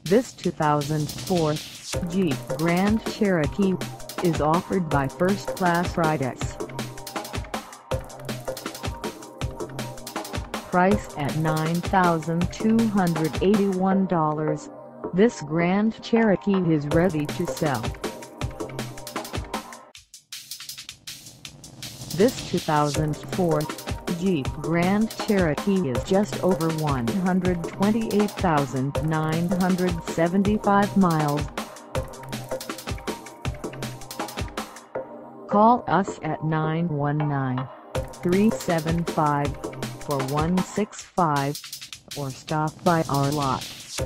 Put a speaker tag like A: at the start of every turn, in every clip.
A: This 2004 Jeep Grand Cherokee is offered by First Class Ridez. Priced at $9,281, this Grand Cherokee is ready to sell. This 2004 Jeep Grand Cherokee is just over 128,975 miles. Call us at 919-375-4165 or stop by our lot.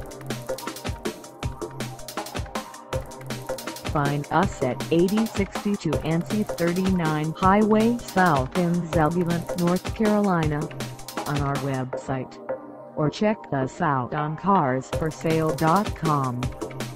A: Find us at 8062 NC 39 Highway South in Zebulon, North Carolina, on our website, or check us out on carsforsale.com.